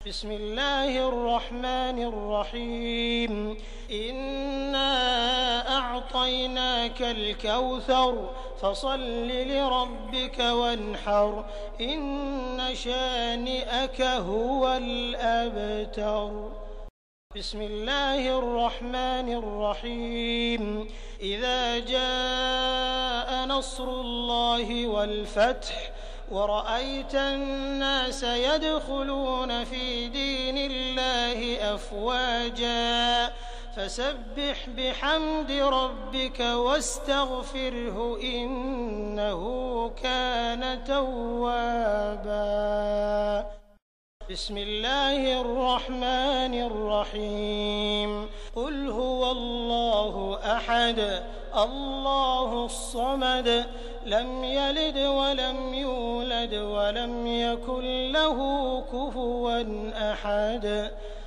بسم الله الرحمن الرحيم إنا أعطيناك الكوثر فصل لربك وانحر إن شانئك هو الأبتر. بسم الله الرحمن الرحيم إذا جاء نصر الله والفتح ورأيت الناس يدخلون في دين الله أفواجا فسبح بحمد ربك واستغفره إنه كان توابا. بسم الله الرحمن الرحيم قل هو الله أحد الله الصمد لم يلد ولم يولد ولم يكن له كفوا أحد.